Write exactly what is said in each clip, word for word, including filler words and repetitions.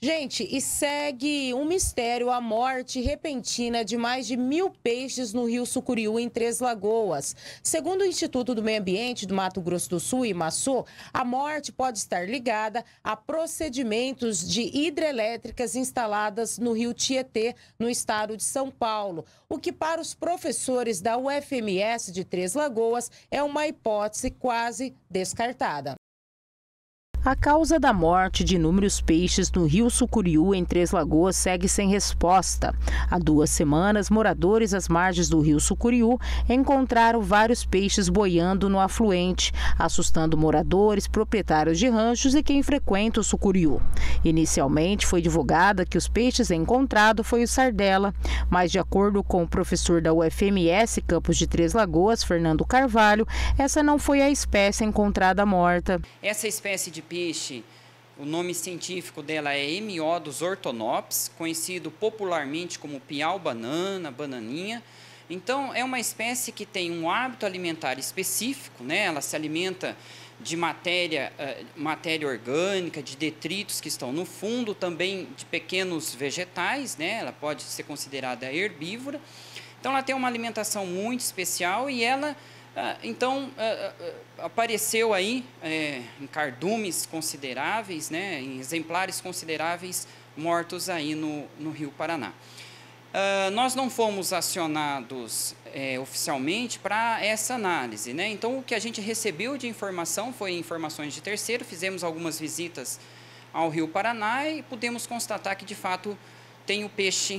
Gente, e segue um mistério a morte repentina de mais de mil peixes no rio Sucuriú, em Três Lagoas. Segundo o Instituto do Meio Ambiente do Mato Grosso do Sul, IMASU, a morte pode estar ligada a procedimentos de hidrelétricas instaladas no rio Tietê, no estado de São Paulo, o que para os professores da U F M S de Três Lagoas é uma hipótese quase descartada. A causa da morte de inúmeros peixes no rio Sucuriú, em Três Lagoas, segue sem resposta. Há duas semanas, moradores às margens do rio Sucuriú encontraram vários peixes boiando no afluente, assustando moradores, proprietários de ranchos e quem frequenta o Sucuriú. Inicialmente, foi divulgada que os peixes encontrados foi o sardela, mas de acordo com o professor da U F M S Campus de Três Lagoas, Fernando Carvalho, essa não foi a espécie encontrada morta. Essa espécie de peixe, o nome científico dela é Hemiodus ortonops, conhecido popularmente como piau-banana, bananinha. Então, é uma espécie que tem um hábito alimentar específico, né? Ela se alimenta de matéria, matéria orgânica, de detritos que estão no fundo, também de pequenos vegetais, né? Ela pode ser considerada herbívora. Então, ela tem uma alimentação muito especial e ela... Então, apareceu aí é, em cardumes consideráveis, né, em exemplares consideráveis mortos aí no, no Rio Paraná. Uh, nós não fomos acionados é, oficialmente para essa análise, né? Então, o que a gente recebeu de informação foi informações de terceiro, fizemos algumas visitas ao Rio Paraná e pudemos constatar que, de fato, tem o peixe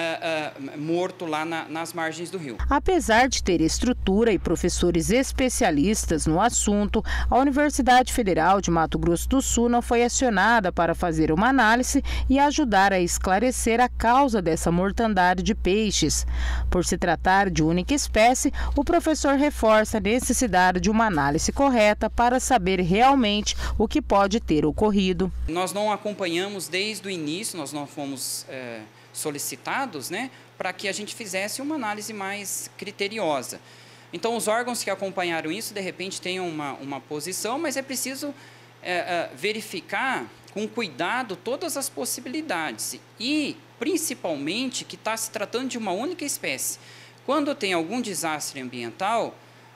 Uh, uh, morto lá na, nas margens do rio. Apesar de ter estrutura e professores especialistas no assunto, a Universidade Federal de Mato Grosso do Sul não foi acionada para fazer uma análise e ajudar a esclarecer a causa dessa mortandade de peixes. Por se tratar de única espécie, o professor reforça a necessidade de uma análise correta para saber realmente o que pode ter ocorrido. Nós não acompanhamos desde o início, nós não fomos... É... solicitados, né, para que a gente fizesse uma análise mais criteriosa. Então, os órgãos que acompanharam isso, de repente, têm uma, uma posição, mas é preciso é, é, verificar com cuidado todas as possibilidades e, principalmente, que está se tratando de uma única espécie. Quando tem algum desastre ambiental,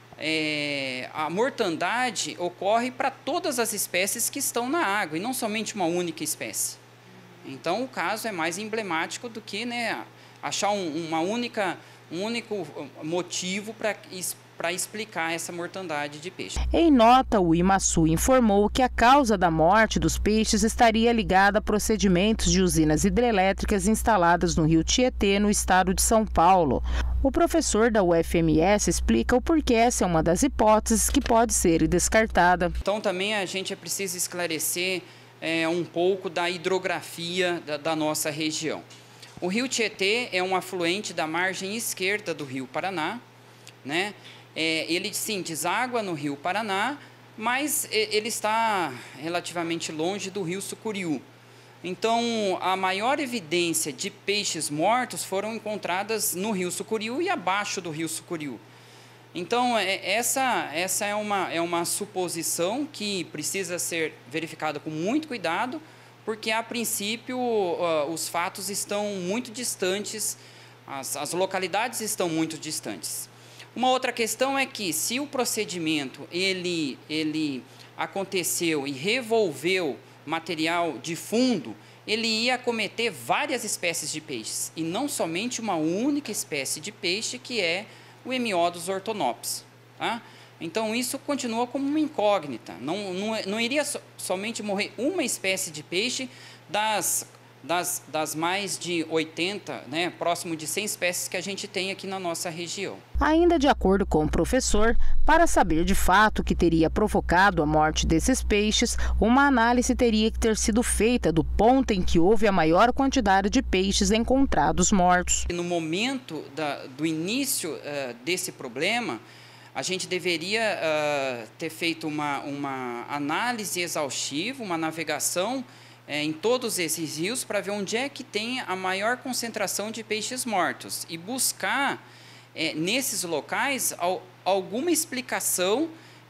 é, a mortandade ocorre para todas as espécies que estão na água, e não somente uma única espécie. Então, o caso é mais emblemático do que, né, achar um, uma única, um único motivo para para explicar essa mortandade de peixe. Em nota, o IMASU informou que a causa da morte dos peixes estaria ligada a procedimentos de usinas hidrelétricas instaladas no rio Tietê, no estado de São Paulo. O professor da U F M S explica o porquê essa é uma das hipóteses que pode ser descartada. Então, também a gente precisa esclarecer É, um pouco da hidrografia da, da nossa região. O rio Tietê é um afluente da margem esquerda do rio Paraná, né? É, ele sim deságua no rio Paraná, mas ele está relativamente longe do rio Sucuriú. Então, a maior evidência de peixes mortos foram encontradas no rio Sucuriú e abaixo do rio Sucuriú. Então, essa, essa é, uma, é uma suposição que precisa ser verificada com muito cuidado, porque, a princípio, uh, os fatos estão muito distantes, as, as localidades estão muito distantes. Uma outra questão é que, se o procedimento ele, ele aconteceu e revolveu material de fundo, ele ia acometer várias espécies de peixes, e não somente uma única espécie de peixe, que é o Hemiodus ortonops. Tá? Então, isso continua como uma incógnita. Não, não, não iria so, somente morrer uma espécie de peixe das, das, das mais de oitenta, né, próximo de cem espécies que a gente tem aqui na nossa região. Ainda de acordo com o professor, para saber de fato o que teria provocado a morte desses peixes, uma análise teria que ter sido feita do ponto em que houve a maior quantidade de peixes encontrados mortos. No momento da, do início uh, desse problema, a gente deveria uh, ter feito uma, uma análise exaustiva, uma navegação uh, em todos esses rios para ver onde é que tem a maior concentração de peixes mortos e buscar, uh, nesses locais, al, alguma explicação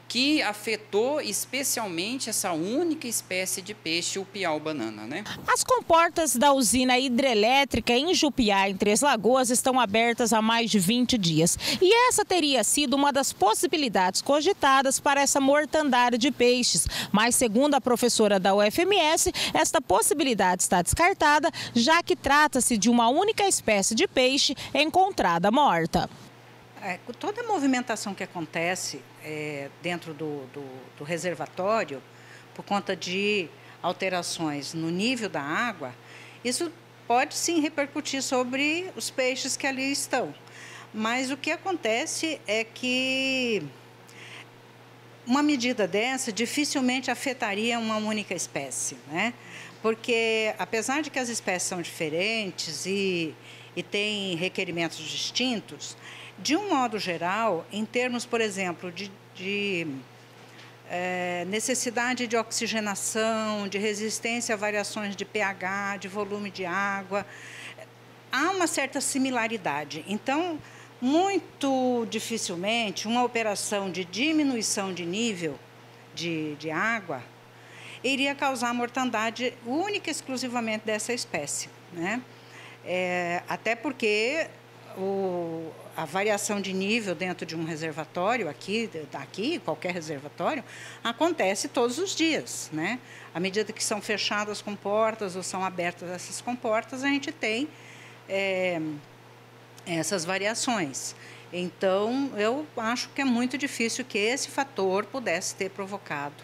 que afetou especialmente essa única espécie de peixe, o piau-banana, né? As comportas da usina hidrelétrica em Jupiá, em Três Lagoas, estão abertas há mais de vinte dias. E essa teria sido uma das possibilidades cogitadas para essa mortandade de peixes. Mas, segundo a professora da U F M S, esta possibilidade está descartada, já que trata-se de uma única espécie de peixe encontrada morta. É, toda a movimentação que acontece é, dentro do, do, do reservatório, por conta de alterações no nível da água, isso pode sim repercutir sobre os peixes que ali estão. Mas o que acontece é que uma medida dessa dificilmente afetaria uma única espécie, né? Porque, apesar de que as espécies são diferentes e, e têm requerimentos distintos, de um modo geral, em termos, por exemplo, de, de é, necessidade de oxigenação, de resistência a variações de pH, de volume de água, há uma certa similaridade. Então, muito dificilmente, uma operação de diminuição de nível de, de água iria causar mortandade única e exclusivamente dessa espécie, né? É, até porque o, a variação de nível dentro de um reservatório, aqui, aqui, qualquer reservatório, acontece todos os dias, né? À medida que são fechadas as comportas ou são abertas essas comportas, a gente tem é, essas variações. Então, eu acho que é muito difícil que esse fator pudesse ter provocado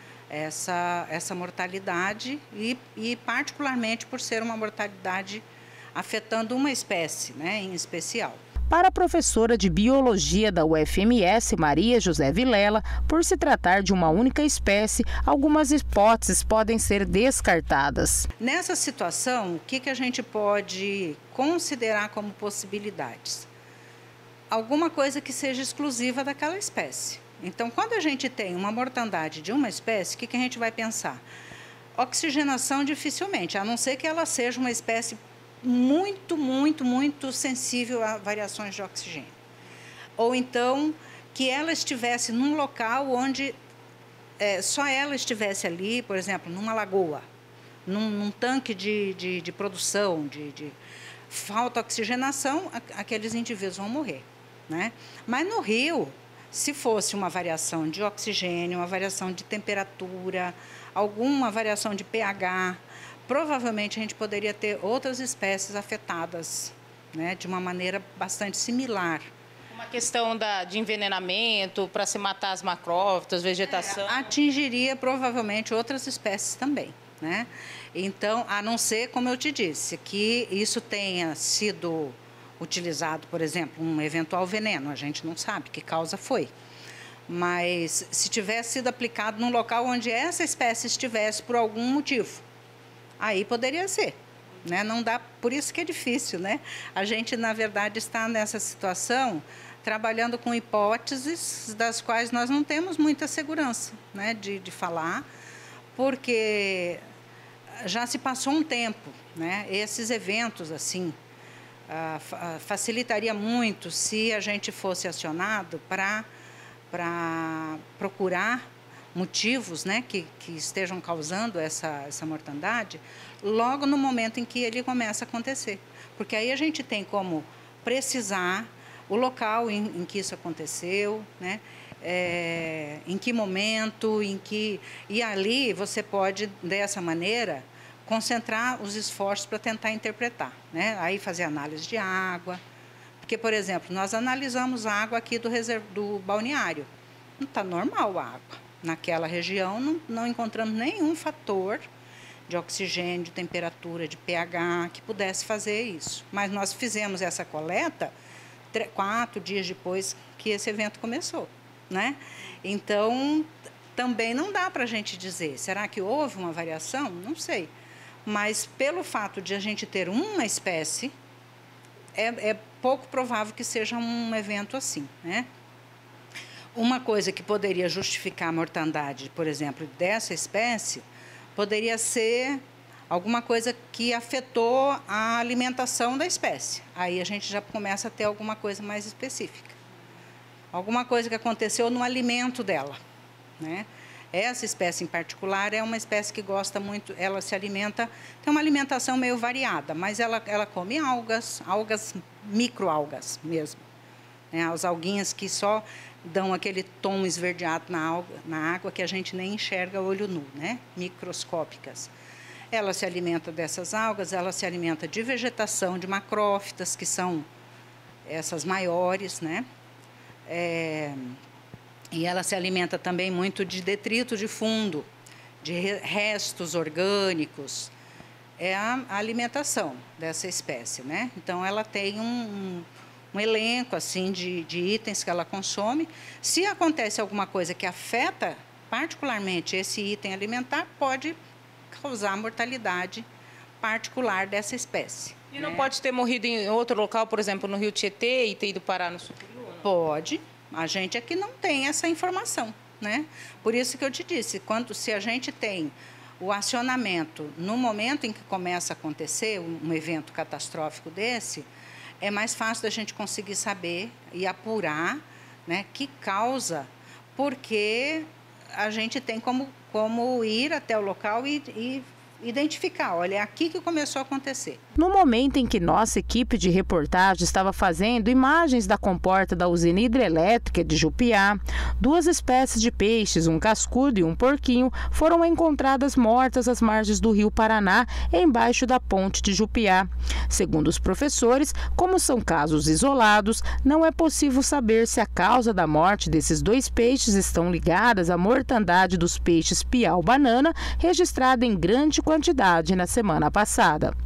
essa, essa mortalidade e, e, particularmente, por ser uma mortalidade afetando uma espécie, né, em especial. Para a professora de Biologia da U F M S, Maria José Vilela, por se tratar de uma única espécie, algumas hipóteses podem ser descartadas. Nessa situação, o que, que a gente pode considerar como possibilidades? Alguma coisa que seja exclusiva daquela espécie. Então, quando a gente tem uma mortandade de uma espécie, o que, que a gente vai pensar? Oxigenação dificilmente, a não ser que ela seja uma espécie muito, muito, muito sensível a variações de oxigênio. Ou então, que ela estivesse num local onde é, só ela estivesse ali, por exemplo, numa lagoa, num, num tanque de, de, de produção, de, de falta oxigenação, aqueles indivíduos vão morrer, né? Mas no rio, se fosse uma variação de oxigênio, uma variação de temperatura, alguma variação de pH, provavelmente a gente poderia ter outras espécies afetadas, né, de uma maneira bastante similar. Uma questão da, de envenenamento para se matar as macrófitas, vegetação? É, atingiria provavelmente outras espécies também, né? Então, a não ser, como eu te disse, que isso tenha sido utilizado, por exemplo, um eventual veneno, a gente não sabe que causa foi. Mas se tivesse sido aplicado num local onde essa espécie estivesse por algum motivo, aí poderia ser, né? Não dá, por isso que é difícil, né? A gente, na verdade, está nessa situação trabalhando com hipóteses das quais nós não temos muita segurança, né, de, de falar, porque já se passou um tempo, né? Esses eventos, assim, ah, facilitaria muito se a gente fosse acionado para para procurar motivos, né, que, que estejam causando essa, essa mortandade, logo no momento em que ele começa a acontecer. Porque aí a gente tem como precisar o local em, em que isso aconteceu, né, é, em que momento, em que... E ali você pode, dessa maneira, concentrar os esforços para tentar interpretar, né? Aí fazer análise de água. Porque, por exemplo, nós analisamos a água aqui do, reserv... do balneário. Não está normal a água. Naquela região não, não encontramos nenhum fator de oxigênio, de temperatura, de pH que pudesse fazer isso. Mas nós fizemos essa coleta quatro dias depois que esse evento começou, né? Então, também não dá para a gente dizer, será que houve uma variação? Não sei. Mas pelo fato de a gente ter uma espécie, é, é pouco provável que seja um evento assim, né? Uma coisa que poderia justificar a mortandade, por exemplo, dessa espécie, poderia ser alguma coisa que afetou a alimentação da espécie. Aí a gente já começa a ter alguma coisa mais específica. Alguma coisa que aconteceu no alimento dela, né? Essa espécie em particular é uma espécie que gosta muito, ela se alimenta, tem uma alimentação meio variada, mas ela, ela come algas, algas, microalgas mesmo, né? As alguinhas que só dão aquele tom esverdeado na, alga, na água que a gente nem enxerga a olho nu, né? Microscópicas. Ela se alimenta dessas algas, ela se alimenta de vegetação, de macrófitas, que são essas maiores, né? É, e ela se alimenta também muito de detrito de fundo, de restos orgânicos. É a, a alimentação dessa espécie, né? Então, ela tem um, um, um elenco assim, de, de itens que ela consome. Se acontece alguma coisa que afeta particularmente esse item alimentar, pode causar mortalidade particular dessa espécie. E não né? pode ter morrido em outro local, por exemplo, no Rio Tietê e ter ido parar no Sucuriú? Pode. A gente aqui não tem essa informação, né? Por isso que eu te disse, quando, se a gente tem o acionamento no momento em que começa a acontecer um evento catastrófico desse, é mais fácil da gente conseguir saber e apurar, né, que causa, porque a gente tem como, como ir até o local e, e identificar, olha, é aqui que começou a acontecer. No momento em que nossa equipe de reportagem estava fazendo imagens da comporta da usina hidrelétrica de Jupiá, duas espécies de peixes, um cascudo e um porquinho, foram encontradas mortas às margens do rio Paraná, embaixo da ponte de Jupiá. Segundo os professores, como são casos isolados, não é possível saber se a causa da morte desses dois peixes estão ligadas à mortandade dos peixes piau-banana, registrada em grande quantidade na semana passada.